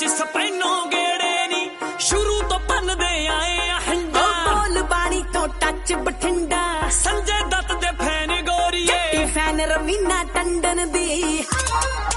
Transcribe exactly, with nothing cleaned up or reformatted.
विच स्पैनो गेड़े नी शुरू तो पन्नदे आए आ हंडा बोल बाणी तो टच बठिंडा संजय दत्त दे फैन गोरीए फैन रवीना टंडन दी